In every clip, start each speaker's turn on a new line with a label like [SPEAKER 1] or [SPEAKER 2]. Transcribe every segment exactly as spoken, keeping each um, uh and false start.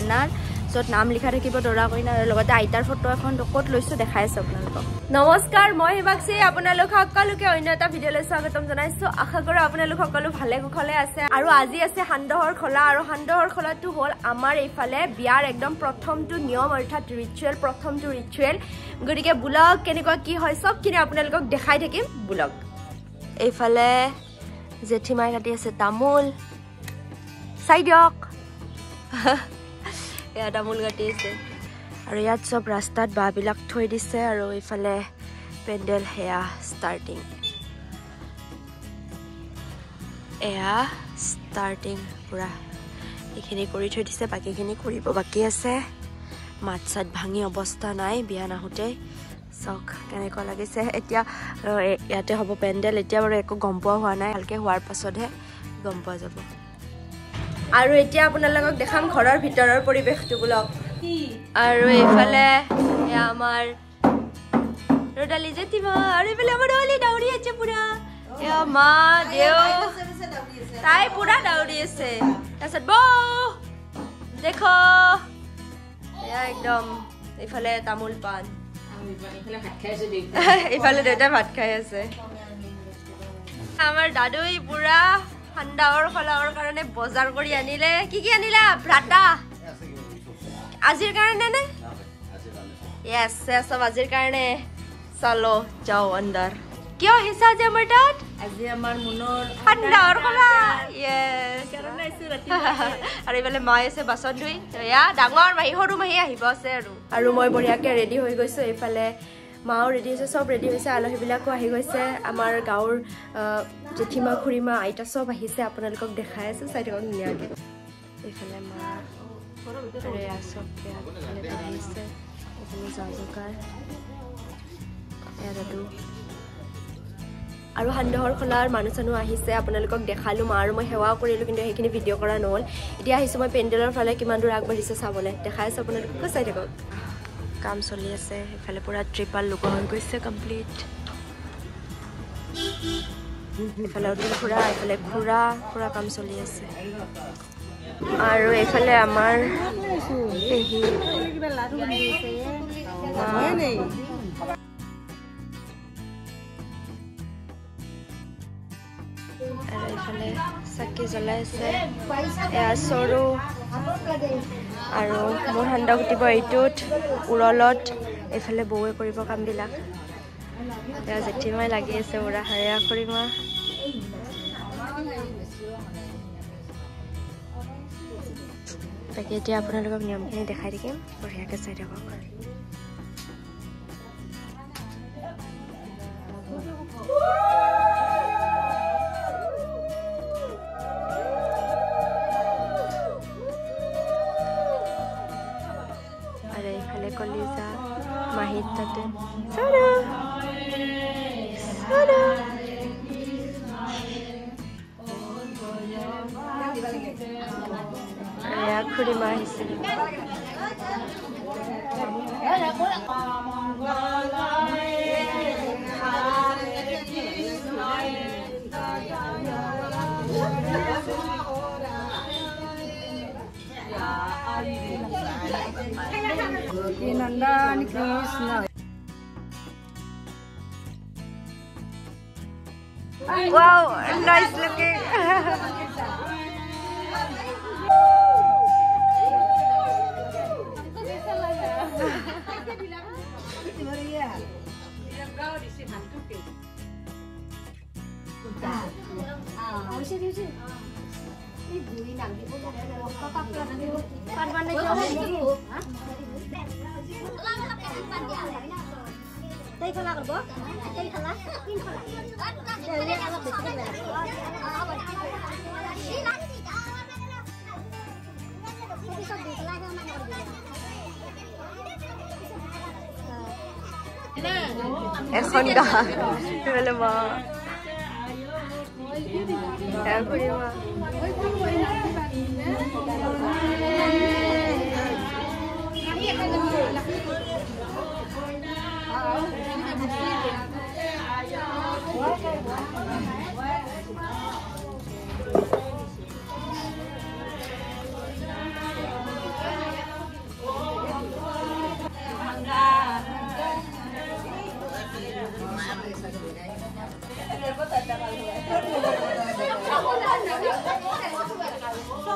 [SPEAKER 1] কইনাৰ য'ত নাম লিখা থাকিব দৰা কইনাৰ আৰু লগতে আইতাৰ ফটো এখন ক'ত লৈছোঁ দেখাই আছোঁ আপোনালোকক নমস্কাৰ মই হিমাক্ষী আপোনালোক সকলোকে অন্য এটা ভিডিঅ'লৈ স্বাগতম জনাইছোঁ আশা কৰোঁ আপোনালোক সকলো ভালে কুশলে আছে আৰু আজি আছে সান্দহৰ খোলা আৰু সান্দহৰ খোলাটো হ'ল আমাৰ এইফালে বিয়াৰ একদম প্ৰথমটো নিয়ম অৰ্থাৎ ৰিচুৱেল প্ৰথমটো ৰিচুৱেল গতিকে ব্লগ কেনেকুৱা কি হয় চবখিনি আপোনালোকক দেখাই থাকিম ব্লগ এইফালে জেঠিমাই কাটি আছে তামোল চাই দিয়ক এয়া তামোল কাটি আছে আৰু ইয়াত চব ৰাস্তাত বাঁহবিলাক থৈ দিছে আৰু এইফালে পেণ্ডেল সেয়া ষ্টাৰ্টিং এয়া ষ্টাৰ্টিং পূৰা এইখিনি কৰি থৈ দিছে বাকীখিনি কৰিব বাকী আছে মাত চাত ভাঙি অৱস্থা নাই বিয়া নাহোঁতে চক কেনেকুৱা লাগিছে এতিয়া ইয়াতে হ'ব পেণ্ডেল এতিয়া বাৰু একো গম পোৱা হোৱা নাই ভালকৈ হোৱাৰ পাছতহে গম পোৱা যাব আৰু এতিয়া আপোনালোকক দেখাম ঘৰৰ ভিতৰৰ পৰিৱেশটো ব্লগ আৰু এইফালে এয়া আমাৰ ৰ'দালি জেঠিমা আৰু এইফালে আমাৰ ৰ'দালি দাউৰি আছে পুৰা এয়া মা দেউ তাই পুৰা দাউৰি আছে তাৰপিছত বৌ দেখ এয়া একদম এইফালে তামোল পাণ এইফালে দেউতাই ভাত খাই আছে আমাৰ দাদুই পুৰা সান্দহৰ খোলাৰ কাৰণে বজাৰ কৰি আনিলে কি কি আনিলা ভ্ৰাতা আজিৰ কাৰণে নে য়েছ চব আজিৰ কাৰণে চলো যাও আন্দাৰ কিয় আহিছা আজি আমাৰ তাত আজি আমাৰ মনৰ সান্দহৰ খোলা য়েছ আৰু এইফালে মায়ে আছে বাচন ধুই এয়া ডাঙৰ মাহী সৰু মাহী আহিব আছে আৰু আৰু মই বঢ়িয়াকৈ ৰেডি হৈ গৈছোঁ এইফালে মাও ৰেডি হৈছে চব ৰেডি হৈছে আলহীবিলাকো আহি গৈছে আমাৰ গাঁৱৰ জেঠিমা খুৰীমা আইতা চব আহিছে আপোনালোকক দেখাই আছোঁ চাই থাকক ধুনীয়াকৈ এইফালে মা চব আহিছে এইফালে যা জোকাৰ এয়া দাদু আৰু সান্দহৰ খোলাৰ মানুহ চানুহ আহিছে আপোনালোকক দেখালোঁ মা আৰু মই সেৱাও কৰিলোঁ কিন্তু সেইখিনি ভিডিঅ' কৰা নহ'ল এতিয়া আহিছোঁ মই পেণ্ডেলৰ ফালে কিমান দূৰ আগবাঢ়িছে চাবলৈ দেখাই আছোঁ আপোনালোকক চাই থাকক কাম চলি আছে এইফালে পুৰা ট্ৰিপাল লগোৱা হৈ গৈছে কমপ্লিট এইফালে খুৰা এইফালে খুৰা পুৰা কাম চলি আছে আৰু এইফালে আমাৰ পেহী আৰু এইফালে চাকি জ্বলাই আছে এয়া চৰু আৰু মোৰ সান্দহ কুটিব এইটোত উৰলত এইফালে বৌৱে কৰিব কামবিলাক এয়া জেঠিমাই লাগি আছে উৰা হাৰিয়া খুৰীমা তাকে এতিয়া আপোনালোকক নিয়মখিনি দেখাই থাকিম বঢ়িয়াকৈ চাই থাকক আৰু এইফালে কলিজা মাহীত তাতে চৰা চৰা এয়া খুৰীমা আহিছে নন্দন Krishna wow nice looking Đây khola còn bố, đây khola, pin khola. Đây đây ăn được cái này. এখন গা বলে মা এখনই মা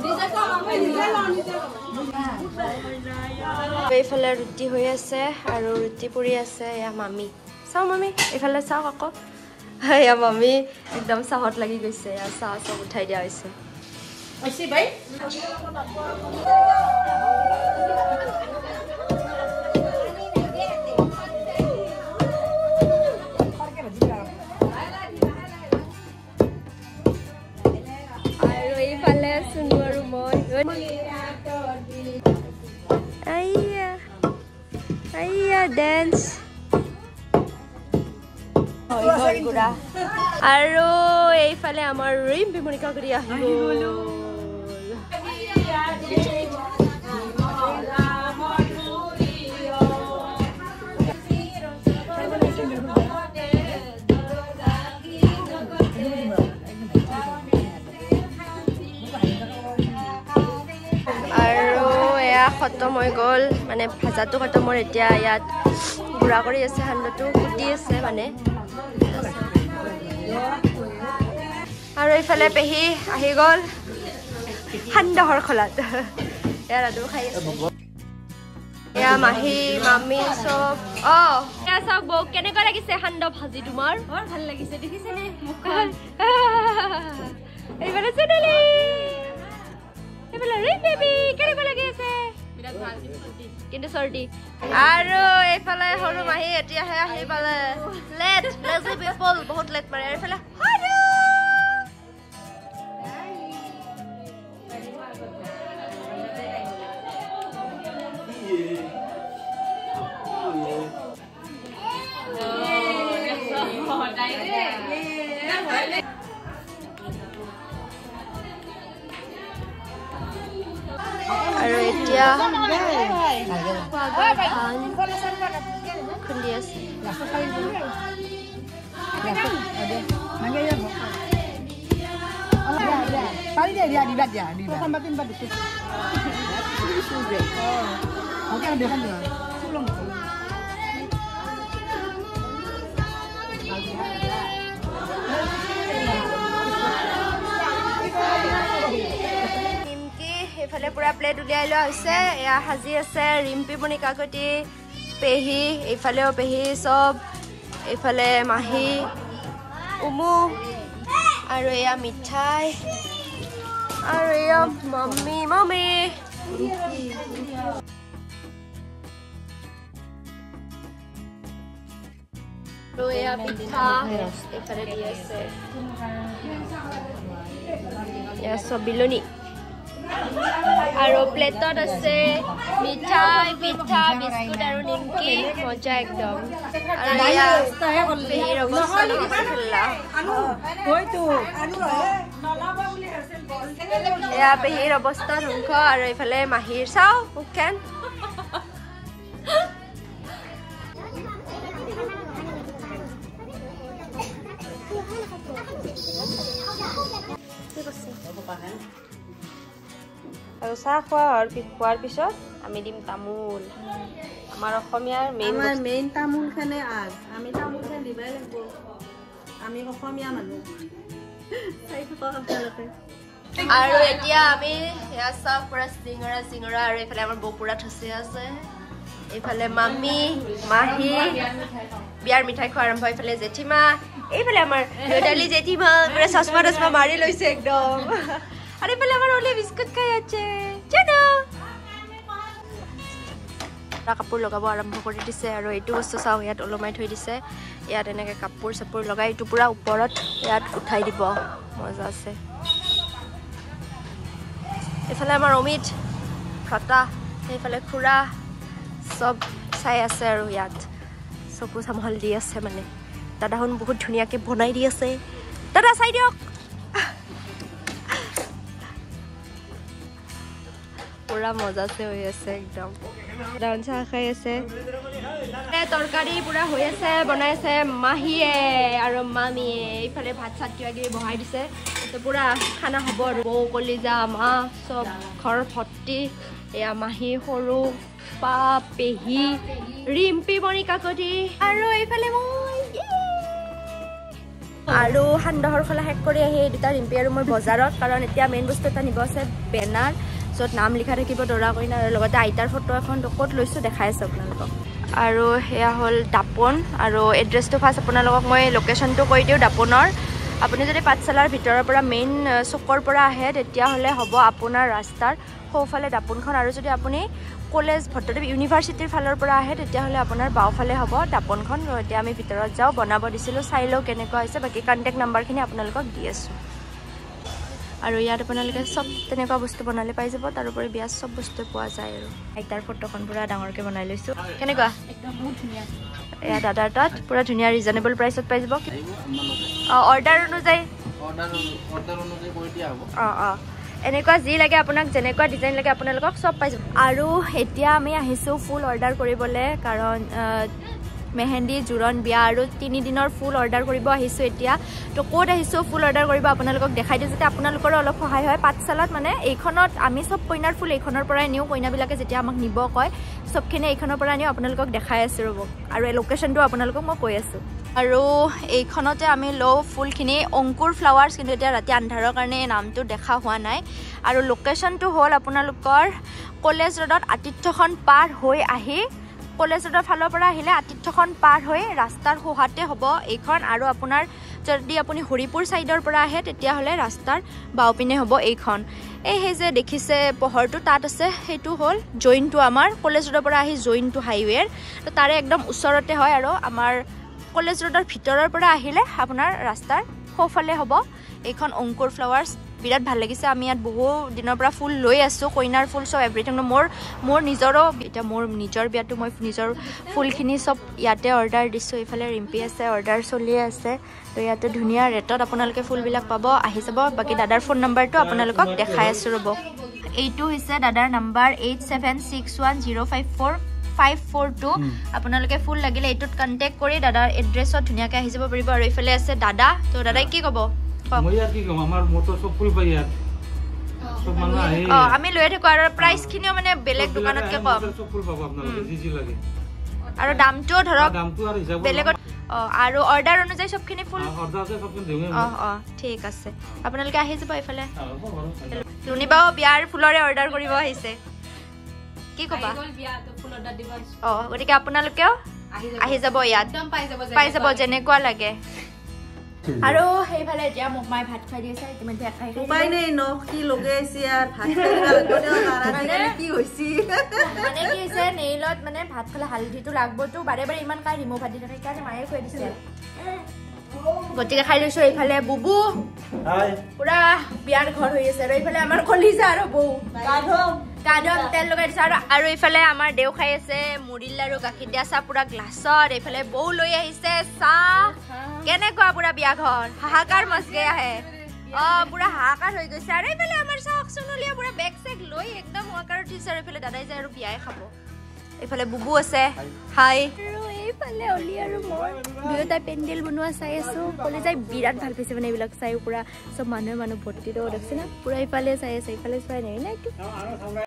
[SPEAKER 1] এইফালে ৰুটি হৈ আছে আৰু ৰুটি পুৰি আছে এয়া মামী চাওঁ মামী এইফালে চাওক আকৌ এয়া মামী একদম চাহত লাগি গৈছে এয়া চাহ চব উঠাই দিয়া হৈছে আৰু এইফালে চুনু আৰু মই আইয়া আইয়া ডেন্স আৰু এইফালে আমাৰ ৰিম্পী মনিকা কৰি আহিল খতম হৈ গ'ল মানে ভাজাটো খতম হ'ল এতিয়া ইয়াত গুড়া কৰি আছে সান্দহটো কুটি আছে মানে আৰু এইফালে পেহী আহি গ'ল সান্দহৰ খোলাত এয়া ৰাধু খাই আছে এয়া মাহী মামী চব অ এয়া চাওক বৌ কেনেকুৱা লাগিছে সান্দহ ভাজি তোমাৰ বৰ ভাল লাগিছে দেখিছেনে মুখখন এইফালে চুনলি এইফালে ৰিম বেবী কেনেকুৱা লাগি আছে কিন্তু চৰ্দি আৰু এইফালে সৰু মাহী এতিয়াহে আহি পালে লেট লেজি পিপল বহুত লেট মাৰে আৰু এইফালে আৰু এতিয়া খুন্দি আছে এইফালে পুৰা প্লেট উলিয়াই লোৱা হৈছে এয়া সাজি আছে ৰিম্পী মনিকা কটি পেহী এইফালেও পেহী চব এইফালে মাহী উমু আৰু এয়া মিঠাই আৰু এয়া মাম্মী মামী আৰু এয়া পিঠা এইফালে দি আছে এয়া চব বিলনি আৰু প্লেটত আছে মিঠাই পিঠা বিস্কুট আৰু নিমকি মজা একদম আৰু এয়া পেহীৰ অৱস্থা দেখিছে খেলা এয়া পেহীৰ অৱস্থা ধ্বংস আৰু এইফালে মাহীৰ চাও মুখখন আৰু চাহ খোৱা খোৱাৰ পিছত আমি দিম তামোল আমাৰ অসমীয়াৰ মেইন
[SPEAKER 2] আমাৰ মেইন তামোল খানে আজ আমি তামোল খাই দিবাই লাগিব আমি অসমীয়া মানুহ
[SPEAKER 1] আৰু এতিয়া আমি এয়া চাহ পুৰা চিঙৰা চিঙৰা আৰু এইফালে আমাৰ বৌ পুৰা থচি আছে এইফালে মামী মাহী বিয়াৰ মিঠাই খোৱা আৰম্ভ এইফালে জেঠিমা এইফালে আমাৰ দেউতালি জেঠিমা পুৰা চশমা টচমা মাৰি লৈছে একদম আৰু এইফালে আমাৰ ওলে বিস্কুট খাই আছে জানো কাপোৰ লগাব আৰম্ভ কৰি দিছে আৰু এইটো বস্তু চাওঁ ইয়াত ওলমাই থৈ দিছে ইয়াত এনেকৈ কাপোৰ চাপোৰ লগাই এইটো পুৰা ওপৰত ইয়াত উঠাই দিব মজা আছে এইফালে আমাৰ অমিত ফটা সেইফালে খুৰা চব চাই আছে আৰু ইয়াত চকু চামহাল দি আছে মানে দাদাহন বহুত ধুনীয়াকৈ বনাই দি আছে দাদা চাই দিয়ক পুৰা মজাছে হৈ আছে একদম দাদাহন চাহ খাই আছে তৰকাৰী পুৰা হৈ আছে বনাইছে মাহীয়ে আৰু মামীয়ে এইফালে ভাত চাত কিবা কিবি বহাই দিছে তো পুৰা খানা হ'ব আৰু বৌ কলিজা মা চব ঘৰ ভৰ্তি এয়া মাহী সৰু পা পেহী ৰিম্পী মনিকা কটি আৰু এইফালে মই আৰু সান্দহৰ খোলা শেষ কৰি আহি দুটা ৰিম্পি আৰু মই বজাৰত, কাৰণ এতিয়া মেইন বস্তু এটা নিব আছে বেনাৰ, য'ত নাম লিখা থাকিব দৰা কইনাৰ, আৰু লগতে আইতাৰ ফটো এখন ক'ত লৈছোঁ দেখাই আছোঁ আপোনালোকক। আৰু সেয়া হ'ল দাপোন, আৰু এড্ৰেছটো ফাৰ্ষ্ট আপোনালোকক মই লোকেশ্যনটো কৈ দিওঁ দাপোনৰ। আপুনি যদি পাঠশালাৰ ভিতৰৰ পৰা মেইন চুকৰ পৰা আহে তেতিয়াহ'লে হ'ব আপোনাৰ ৰাস্তাৰ সোঁফালে দাপোনখন, আৰু যদি আপুনি কলেজ ভট্টদেৱ ইউনিভাৰ্চিটিৰ ফালৰ পৰা আহে তেতিয়াহ'লে আপোনাৰ বাওঁফালে হ'ব দাপোনখন। এতিয়া আমি ভিতৰত যাওঁ, বনাব দিছিলোঁ, চাই লওঁ কেনেকুৱা হৈছে, বাকী কণ্টেক্ট নাম্বাৰখিনি আপোনালোকক দি আছোঁ। আৰু ইয়াত আপোনালোকে চব তেনেকুৱা বস্তু বনালে পাই যাব, তাৰোপৰি বিয়াত চব বস্তু পোৱা যায়। আৰু আইতাৰ ফটোখন পূৰা ডাঙৰকৈ বনাই লৈছোঁ। কেনেকুৱা?
[SPEAKER 2] একদম বহুত ধুনীয়া।
[SPEAKER 1] এয়া দাদাৰ তাত পূৰা ধুনীয়া ৰিজনেবল প্ৰাইচত পাই যাব। অঁ অৰ্ডাৰ অনুযায়ী অঁ অঁ এনেকুৱা যি লাগে আপোনাক, যেনেকুৱা ডিজাইন লাগে আপোনালোকক চব পাই যাব। আৰু এতিয়া আমি আহিছোঁ ফুল অৰ্ডাৰ কৰিবলৈ, কাৰণ মেহেন্দি, জোৰণ, বিয়া আৰু তিনিদিনৰ ফুল অৰ্ডাৰ কৰিব আহিছোঁ এতিয়া। তো ক'ত আহিছোঁ ফুল অৰ্ডাৰ কৰিব আপোনালোকক দেখাই দিওঁ, যাতে আপোনালোকৰো অলপ সহায় হয়। পাঠশালাত মানে এইখনত আমি চব কইনাৰ ফুল এইখনৰ পৰাই নিওঁ, কইনাবিলাকে যেতিয়া আমাক নিব কয় চবখিনি এইখনৰ পৰা নিওঁ, আপোনালোকক দেখাই আছোঁ ৰ'ব। আৰু এই লোকেশ্যনটো আপোনালোকক মই কৈ আছোঁ। আৰু এইখনতে আমি লওঁ ফুলখিনি, অংকুৰ ফ্লাৱাৰ্ছ, কিন্তু এতিয়া ৰাতি আন্ধাৰৰ কাৰণে এই নামটো দেখা হোৱা নাই। আৰু লোকেশ্যনটো হ'ল আপোনালোকৰ কলেজ ৰোডত আতিথ্যখন পাৰ হৈ আহি, কলেজ ৰোডৰ ফালৰ পৰা আহিলে আতিথ্যখন পাৰ হৈ ৰাস্তাৰ সোঁহাতে হ'ব এইখন। আৰু আপোনাৰ যদি আপুনি হৰিপুৰ ছাইডৰ পৰা আহে তেতিয়াহ'লে ৰাস্তাৰ বাওঁপিনে হ'ব এইখন। এই সেই যে দেখিছে পোহৰটো তাত আছে, সেইটো হ'ল জইনটো আমাৰ কলেজ ৰোডৰ পৰা আহি জইনটো হাইৱেৰ, তো তাৰে একদম ওচৰতে হয়। আৰু আমাৰ কলেজ ৰোডৰ ভিতৰৰ পৰা আহিলে আপোনাৰ ৰাস্তাৰ সোঁফালে হ'ব এইখন অংকুৰ ফ্লাৱাৰ্ছ। বিৰাট ভাল লাগিছে, আমি ইয়াত বহু দিনৰ পৰা ফুল লৈ আছোঁ, কইনাৰ ফুল চব এভৰিথিং। মোৰ মোৰ নিজৰো এতিয়া মোৰ নিজৰ বিয়াটো মই নিজৰ ফুলখিনি চব ইয়াতে অৰ্ডাৰ দিছোঁ। এইফালে ৰিম্পি আছে, অৰ্ডাৰ চলিয়ে আছে। তো ইয়াতে ধুনীয়া ৰেটত আপোনালোকে ফুলবিলাক পাব, আহি যাব। বাকী দাদাৰ ফোন নাম্বাৰটো আপোনালোকক দেখাই আছোঁ ৰ'ব। এইটো হৈছে দাদাৰ number eight seven six one zero' five four five four two. আপোনালোকে ফুল লাগিলে এইটোত কণ্টেক্ট কৰি দাদাৰ এড্ৰেছত ধুনীয়াকৈ আহি যাব পাৰিব। আৰু এইফালে আছে দাদা, তো দাদাই কি ক'ব? আমি লৈ থাকো, আৰু প্ৰাইচখিনিও মানে বেলেগ দোকানতকৈ কম, আৰু দামটোও ধৰক বেলেগত। অঁ আৰু অৰ্ডাৰ অনুযায়ী চবখিনি ফুল। অঁ অঁ ঠিক আছে, আপোনালোকে আহি যাব এইফালে। লুনিবাও বিয়াৰ ফুলৰে অৰ্ডাৰ কৰিব আহিছে, কি ক'বা? অঁ গতিকে আপোনালোকেও আহি যাব, ইয়াত পাই যাব যেনেকুৱা লাগে। আৰু সেইফালে এতিয়া মোক মায়ে ভাত খুৱাই দিছে, ইতিমধ্যে
[SPEAKER 2] উপায় নাই ন, কি লগাইছে আৰু ভাত খাই কি হৈছে
[SPEAKER 1] মানে কি হৈছে নেইলত মানে ভাত খালে হালধিটো লাগবতো, বাৰে বাৰে ইমান কাই ৰিমুভ দি থাকে, সেইকাৰণে মায়ে খুৱাই দিছে। গতিকে খাই লৈছোঁ। এইফালে বুবু পুৰা বিয়াৰ ঘৰ হৈ আছে, আৰু এইফালে আমাৰ কলিজা আৰু বৌ গা ধুম তেল লগাই দিছে। আৰু আৰু এইফালে আমাৰ দেউ খাই আছে মুড়ি লাৰু, গাখীৰ দিয়া চাহ পুৰা গ্লাছত। এইফালে বৌ লৈ আহিছে চাহ। কেনেকুৱা পুৰা বিয়া ঘৰ, হাহাকাৰ মচগে আহে। অ পুৰা হাহাকাৰ হৈ গৈছে। আৰু এইফালে আমাৰ চাওক সোণলীয়া পুৰা বেগ চেগ লৈ একদম হাহাকাৰ উঠিছে। আৰু এইফালে দাদাই যায় আৰু বিয়াই খাব। এইফালে বুবু আছে, হাই। আৰু এইফালে অলি আৰু মই দুয়োটাই পেণ্ডেল বনোৱা চাই আছোঁ। কলে যাই বিৰাট ভাল পাইছে মানে এইবিলাক চাই, পুৰা চব মানুহে মানুহ ভৰ্তি দেখিছে না, পুৰা এইফালে চাই আছে, এইফালে চোৱাই নাই।